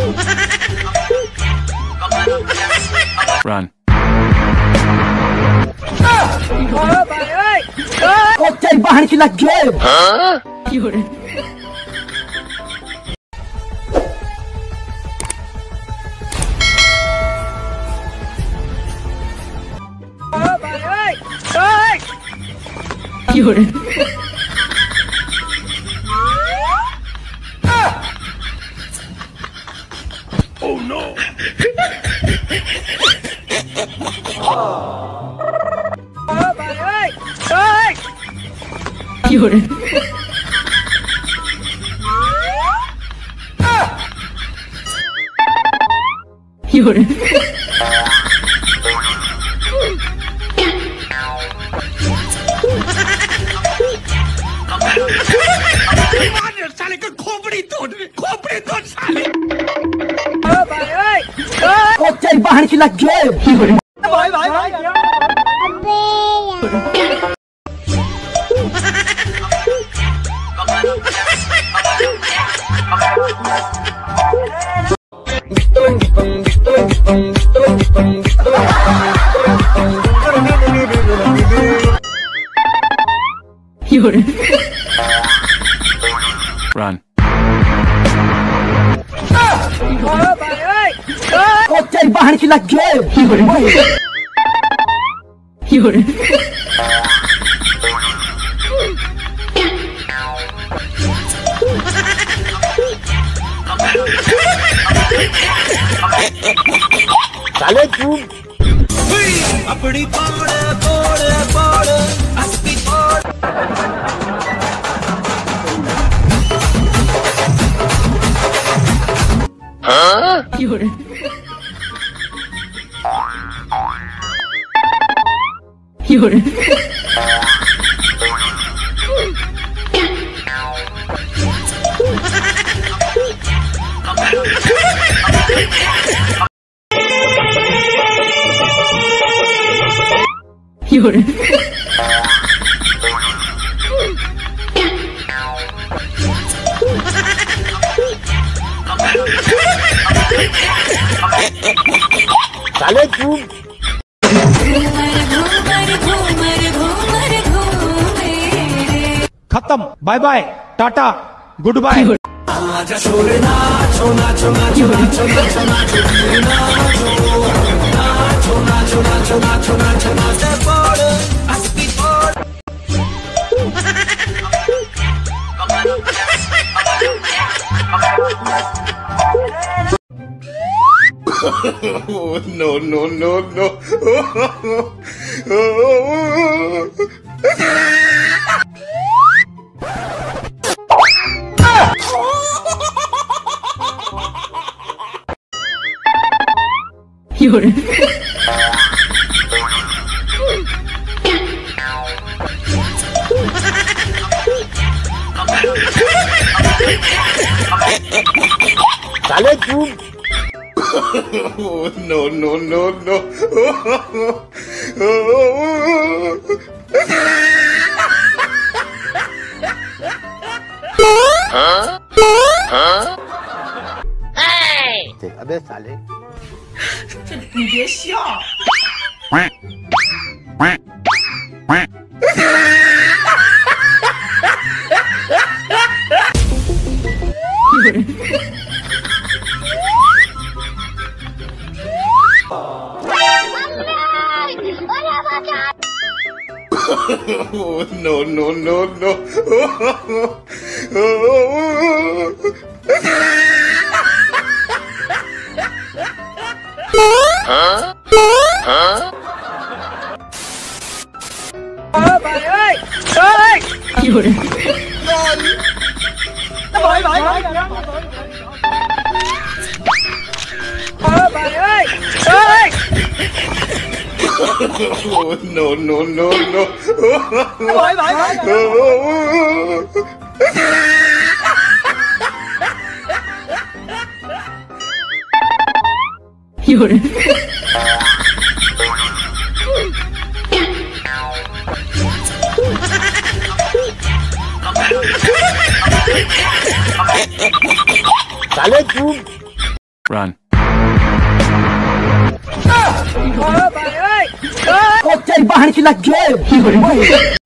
Run. भाई ơi तेरी बहन की लग गए Oh no. साले का खोपड़ी तोड़ साले। तेरी बहन की लग गए भाई Run. तेरी बहन की लग गए साले तू अपनी पोड़ अस्ती पोड़ साले तू खत्म। Bye bye, tata, good bye. आजा छोरे नाचो नाचो नाचो नाचो नाचो नाचो नाचो नाचो नाचो नाचो नाचो नाचो पोड़ अस्ती पोड़ Oh, no. साले तू Oh, no. अबे साले 你别笑。 Oh, no. Oh, no. साले तू Run. कोच्चे बाहर की लग गए